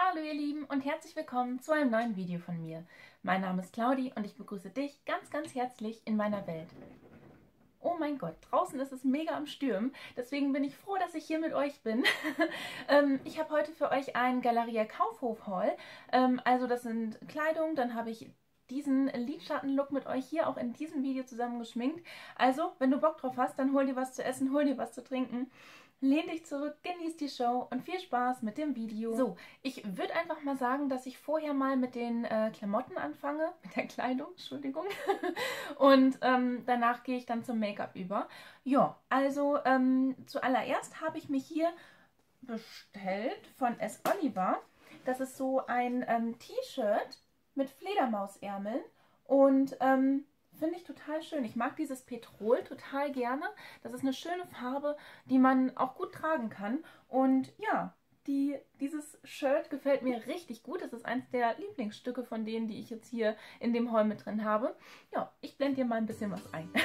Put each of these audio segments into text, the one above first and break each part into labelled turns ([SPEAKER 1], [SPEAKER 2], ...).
[SPEAKER 1] Hallo ihr Lieben und herzlich willkommen zu einem neuen Video von mir. Mein Name ist Claudi und ich begrüße dich ganz herzlich in meiner Welt. Oh mein Gott, draußen ist es mega am Stürmen, deswegen bin ich froh, dass ich hier mit euch bin. Ich habe heute für euch einen Galeria Kaufhof Haul. Also das sind Kleidung, dann habe ich diesen Lidschatten-Look mit euch hier auch in diesem Video zusammen geschminkt. Also, wenn du Bock drauf hast, dann hol dir was zu essen, hol dir was zu trinken. Lehn dich zurück, genieß die Show und viel Spaß mit dem Video. So, ich würde einfach mal sagen, dass ich vorher mal mit den Klamotten anfange, mit der Kleidung, Entschuldigung. Und danach gehe ich dann zum Make-up über. Ja, also zuallererst habe ich mich hier bestellt von S. Oliver. Das ist so ein T-Shirt mit Fledermausärmeln und finde ich total schön. Ich mag dieses Petrol total gerne. Das ist eine schöne Farbe, die man auch gut tragen kann. Und ja, dieses Shirt gefällt mir richtig gut. Das ist eins der Lieblingsstücke von denen, die ich jetzt hier in dem Haul mit drin habe. Ja, ich blende dir mal ein bisschen was ein.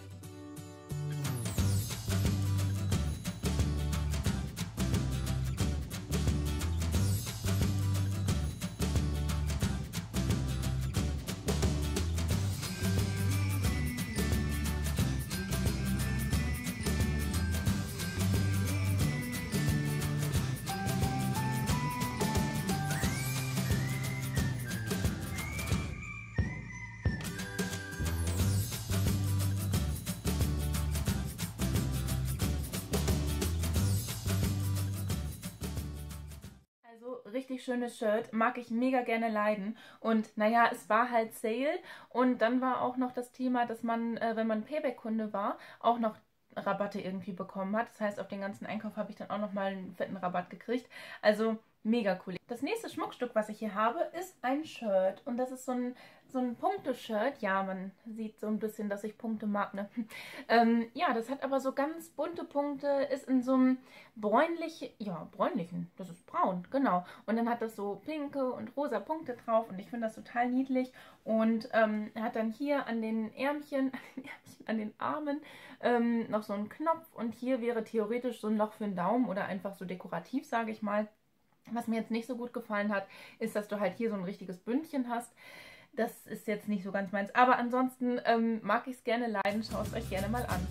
[SPEAKER 1] Richtig schönes Shirt, mag ich mega gerne leiden. Und naja, es war halt Sale und dann war auch noch das Thema, dass man, wenn man Payback-Kunde war, auch noch Rabatte irgendwie bekommen hat. Das heißt, auf den ganzen Einkauf habe ich dann auch nochmal einen fetten Rabatt gekriegt. Also mega cool. Das nächste Schmuckstück, was ich hier habe, ist ein Shirt. Und das ist so ein Punkte-Shirt. Ja, man sieht so ein bisschen, dass ich Punkte mag, ne? Ja, das hat aber so ganz bunte Punkte, ist in so einem bräunlichen, das ist braun, genau. Und dann hat das so pinke und rosa Punkte drauf und ich finde das total niedlich. Und er hat dann hier an den Ärmchen, an den Armen noch so einen Knopf und hier wäre theoretisch so ein Loch für einen Daumen oder einfach so dekorativ, sage ich mal. Was mir jetzt nicht so gut gefallen hat, ist, dass du halt hier so ein richtiges Bündchen hast. Das ist jetzt nicht so ganz meins, aber ansonsten mag ich es gerne leiden. Schaut es euch gerne mal an.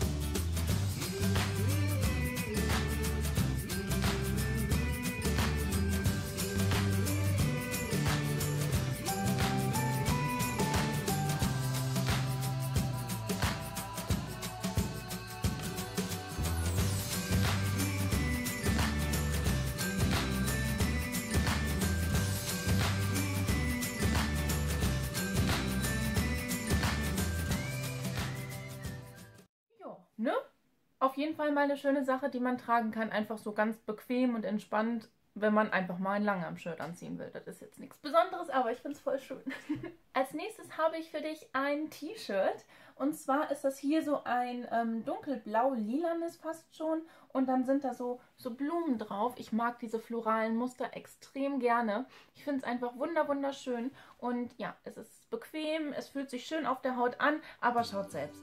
[SPEAKER 1] Ne? Auf jeden Fall mal eine schöne Sache, die man tragen kann, einfach so ganz bequem und entspannt, wenn man einfach mal ein Langarm-Shirt anziehen will. Das ist jetzt nichts Besonderes, aber ich finde es voll schön. Als nächstes habe ich für dich ein T-Shirt und zwar ist das hier so ein dunkelblau-lilanes fast schon und dann sind da so Blumen drauf. Ich mag diese floralen Muster extrem gerne. Ich finde es einfach wunderschön und ja, es ist bequem, es fühlt sich schön auf der Haut an, aber schaut selbst.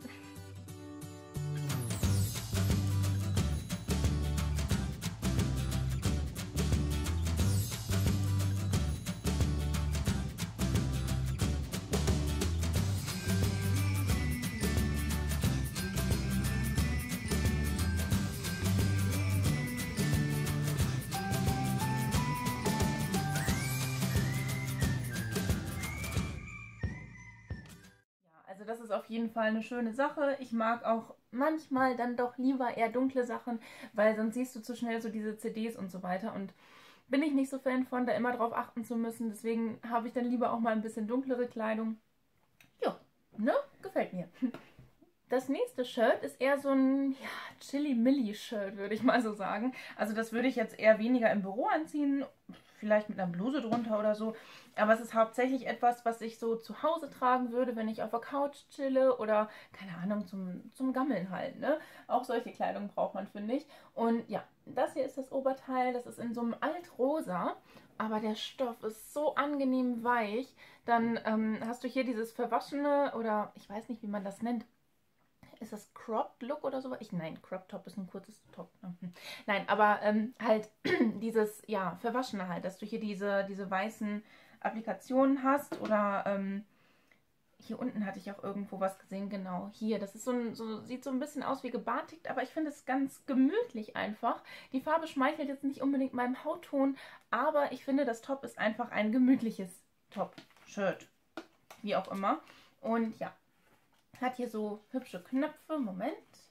[SPEAKER 1] Also das ist auf jeden Fall eine schöne Sache. Ich mag auch manchmal dann doch lieber eher dunkle Sachen, weil sonst siehst du zu schnell so diese CDs und so weiter und bin ich nicht so Fan von, da immer drauf achten zu müssen. Deswegen habe ich dann lieber auch mal ein bisschen dunklere Kleidung. Ja, ne? Gefällt mir. Das nächste Shirt ist eher so ein Chili-Milli-Shirt, würde ich mal so sagen. Also das würde ich jetzt eher weniger im Büro anziehen, vielleicht mit einer Bluse drunter oder so. Aber es ist hauptsächlich etwas, was ich so zu Hause tragen würde, wenn ich auf der Couch chille oder, keine Ahnung, zum Gammeln halt, ne? Auch solche Kleidung braucht man, finde ich. Und ja, das hier ist das Oberteil, das ist in so einem Altrosa. Aber der Stoff ist so angenehm weich. Dann hast du hier dieses verwaschene oder ich weiß nicht, wie man das nennt. ist das Cropped Look oder so? Nein, Crop Top ist ein kurzes Top. Nein, aber halt dieses, ja, Verwaschene halt, dass du hier diese weißen Applikationen hast oder hier unten hatte ich auch irgendwo was gesehen, genau, hier, das ist sieht so ein bisschen aus wie gebartigt, aber ich finde es ganz gemütlich einfach. Die Farbe schmeichelt jetzt nicht unbedingt meinem Hautton, aber ich finde, das Top ist einfach ein gemütliches Top-Shirt, wie auch immer. Und ja, hat hier so hübsche Knöpfe, Moment.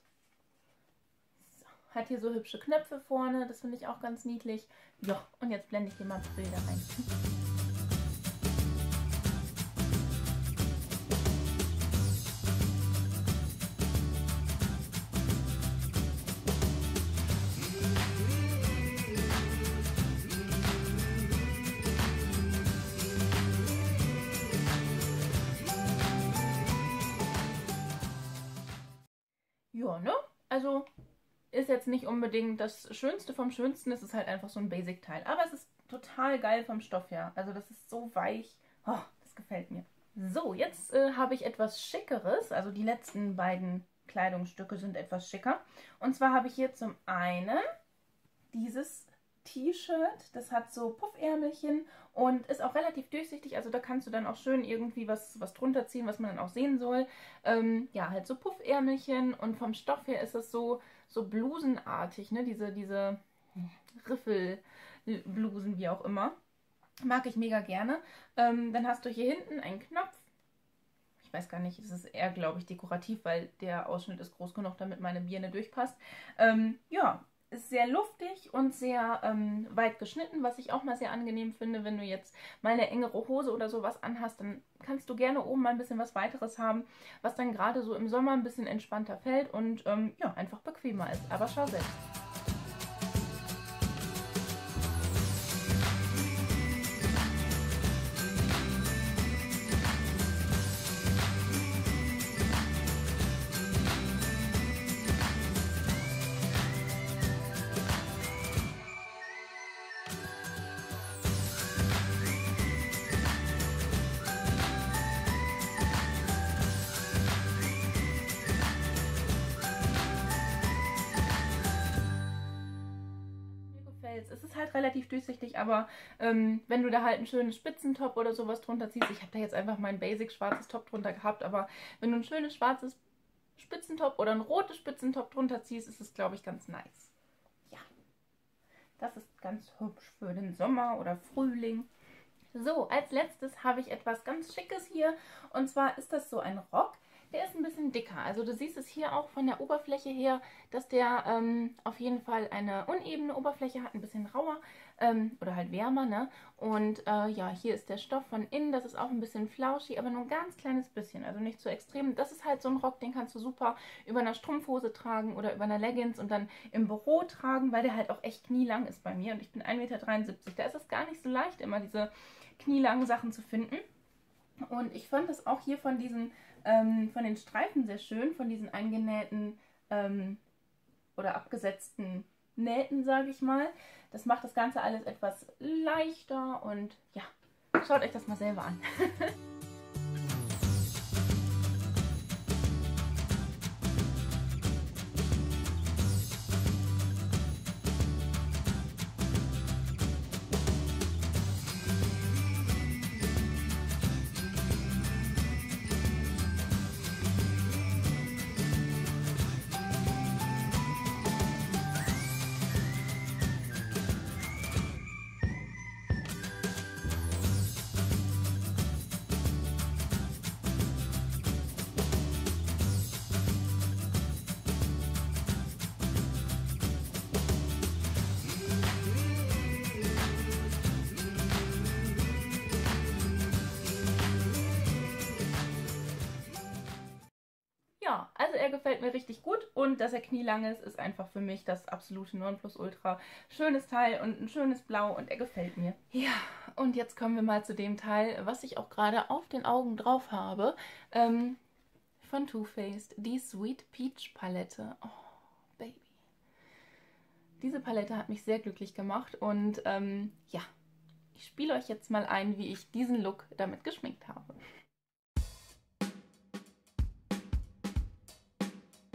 [SPEAKER 1] So, hat hier so hübsche Knöpfe vorne, das finde ich auch ganz niedlich. Ja, und jetzt blende ich dir mal Bilder rein. Ja, ne? Also ist jetzt nicht unbedingt das Schönste vom Schönsten, es ist halt einfach so ein Basic-Teil. Aber es ist total geil vom Stoff her. Also das ist so weich. Oh, das gefällt mir. So, jetzt habe ich etwas Schickeres. Also die letzten beiden Kleidungsstücke sind etwas schicker. Und zwar habe ich hier zum einen dieses T-Shirt. Das hat so Puffärmelchen und ist auch relativ durchsichtig. Also da kannst du dann auch schön irgendwie was drunter ziehen, was man dann auch sehen soll. Ja, halt so Puffärmelchen und vom Stoff her ist es so blusenartig, ne? Diese Riffelblusen, wie auch immer. Mag ich mega gerne. Dann hast du hier hinten einen Knopf. Ich weiß gar nicht, es ist eher, glaube ich, dekorativ, weil der Ausschnitt ist groß genug, damit meine Birne durchpasst. Ja, ist sehr luftig und sehr weit geschnitten, was ich auch mal sehr angenehm finde. Wenn du jetzt mal eine engere Hose oder sowas anhast, dann kannst du gerne oben mal ein bisschen was weiteres haben, was dann gerade so im Sommer ein bisschen entspannter fällt und ja, einfach bequemer ist. Aber schau selbst. Es ist halt relativ durchsichtig, aber wenn du da halt ein schönes Spitzentop oder sowas drunter ziehst, ich habe da jetzt einfach mein Basic schwarzes Top drunter gehabt, aber wenn du ein schönes schwarzes Spitzentop oder ein rotes Spitzentop drunter ziehst, ist es, glaube ich, ganz nice. Ja, das ist ganz hübsch für den Sommer oder Frühling. So, als letztes habe ich etwas ganz Schickes hier und zwar ist das so ein Rock. Der ist ein bisschen dicker. Also du siehst es hier auch von der Oberfläche her, dass der auf jeden Fall eine unebene Oberfläche hat, ein bisschen rauer oder halt wärmer, ne? Und ja, hier ist der Stoff von innen, das ist auch ein bisschen flauschig, aber nur ein ganz kleines bisschen, also nicht so extrem. Das ist halt so ein Rock, den kannst du super über einer Strumpfhose tragen oder über einer Leggings und dann im Büro tragen, weil der halt auch echt knielang ist bei mir und ich bin 1,73 Meter. Da ist es gar nicht so leicht, immer diese knielangen Sachen zu finden. Und ich fand das auch hier von den Streifen sehr schön, von diesen eingenähten oder abgesetzten Nähten, sage ich mal. Das macht das Ganze alles etwas leichter und ja, schaut euch das mal selber an. Ja, also er gefällt mir richtig gut und dass er knielang ist, ist einfach für mich das absolute Nonplusultra. Schönes Teil und ein schönes Blau und er gefällt mir. Ja, und jetzt kommen wir mal zu dem Teil, was ich auch gerade auf den Augen drauf habe, von Too Faced, die Sweet Peach Palette. Oh, Baby. Diese Palette hat mich sehr glücklich gemacht und ja, ich spiele euch jetzt mal ein, wie ich diesen Look damit geschminkt habe.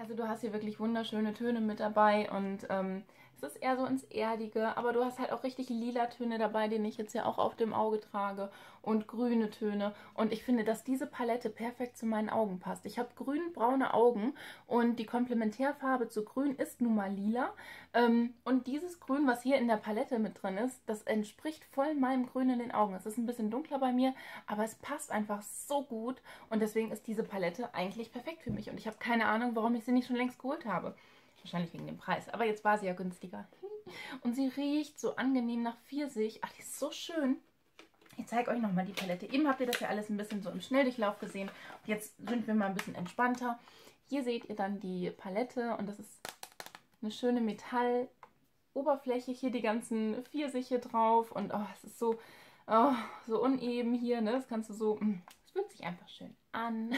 [SPEAKER 1] Also du hast hier wirklich wunderschöne Töne mit dabei und es ist eher so ins Erdige, aber du hast halt auch richtig lila Töne dabei, den ich jetzt ja auch auf dem Auge trage und grüne Töne und ich finde, dass diese Palette perfekt zu meinen Augen passt. Ich habe grün-braune Augen und die Komplementärfarbe zu grün ist nun mal lila und dieses Grün, was hier in der Palette mit drin ist, das entspricht voll meinem Grün in den Augen. Es ist ein bisschen dunkler bei mir, aber es passt einfach so gut und deswegen ist diese Palette eigentlich perfekt für mich und ich habe keine Ahnung, warum ich sie nicht schon längst geholt habe. Wahrscheinlich wegen dem Preis, aber jetzt war sie ja günstiger. Und sie riecht so angenehm nach Pfirsich. Ach, die ist so schön. Ich zeige euch nochmal die Palette. Eben habt ihr das ja alles ein bisschen so im Schnelldurchlauf gesehen. Jetzt sind wir mal ein bisschen entspannter. Hier seht ihr dann die Palette und das ist eine schöne Metalloberfläche. Hier die ganzen Pfirsiche drauf und oh, es ist so, oh, so uneben hier. Ne? Das kannst du so, es fühlt sich einfach schön an.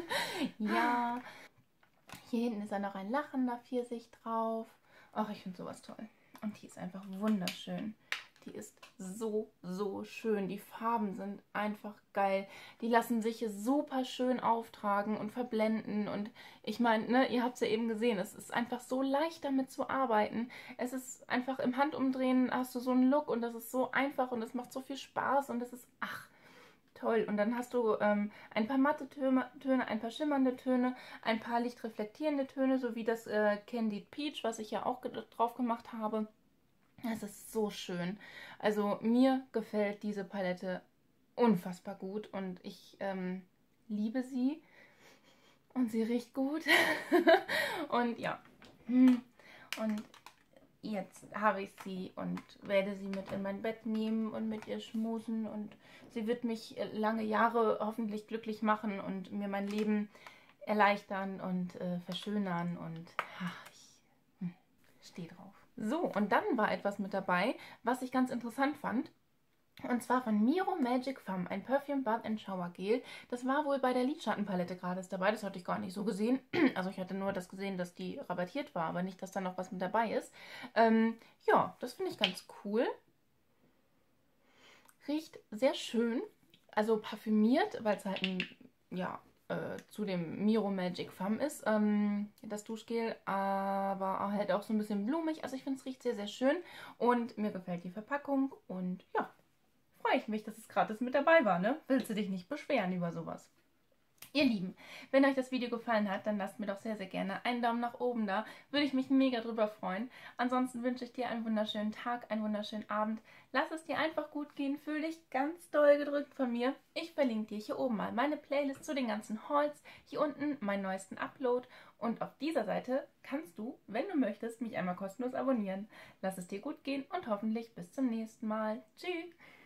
[SPEAKER 1] Ja. Hier hinten ist dann noch ein lachender Pfirsich drauf. Ach, ich finde sowas toll. Und die ist einfach wunderschön. Die ist so, so schön. Die Farben sind einfach geil. Die lassen sich super schön auftragen und verblenden. Und ich meine, ne, ihr habt es ja eben gesehen, es ist einfach so leicht damit zu arbeiten. Es ist einfach im Handumdrehen hast du so einen Look und das ist so einfach und es macht so viel Spaß und es ist, ach, toll. Und dann hast du ein paar matte Töne, ein paar schimmernde Töne, ein paar lichtreflektierende Töne, sowie das Candied Peach, was ich ja auch drauf gemacht habe. Es ist so schön. Also mir gefällt diese Palette unfassbar gut und ich liebe sie. Und sie riecht gut. Und ja. Und jetzt habe ich sie und werde sie mit in mein Bett nehmen und mit ihr schmusen und sie wird mich lange Jahre hoffentlich glücklich machen und mir mein Leben erleichtern und verschönern und ach, ich stehe drauf. So, und dann war etwas mit dabei, was ich ganz interessant fand. Und zwar von Miro Magic Femme, ein Perfume Bath and Shower Gel. Das war wohl bei der Lidschattenpalette gerade dabei. Das hatte ich gar nicht so gesehen. Also ich hatte nur das gesehen, dass die rabattiert war, aber nicht, dass da noch was mit dabei ist. Ja, das finde ich ganz cool. Riecht sehr schön. Also parfümiert, weil es halt ein, ja, zu dem Miro Magic Femme ist, das Duschgel, aber halt auch so ein bisschen blumig. Also ich finde, es riecht sehr, sehr schön und mir gefällt die Verpackung und ja, freue ich mich, dass es gratis mit dabei war, ne? Willst du dich nicht beschweren über sowas? Ihr Lieben, wenn euch das Video gefallen hat, dann lasst mir doch sehr, sehr gerne einen Daumen nach oben da. Würde ich mich mega drüber freuen. Ansonsten wünsche ich dir einen wunderschönen Tag, einen wunderschönen Abend. Lass es dir einfach gut gehen. Fühl dich ganz doll gedrückt von mir. Ich verlinke dir hier oben mal meine Playlist zu den ganzen Hauls. Hier unten meinen neuesten Upload. Und auf dieser Seite kannst du, wenn du möchtest, mich einmal kostenlos abonnieren. Lass es dir gut gehen und hoffentlich bis zum nächsten Mal. Tschüss!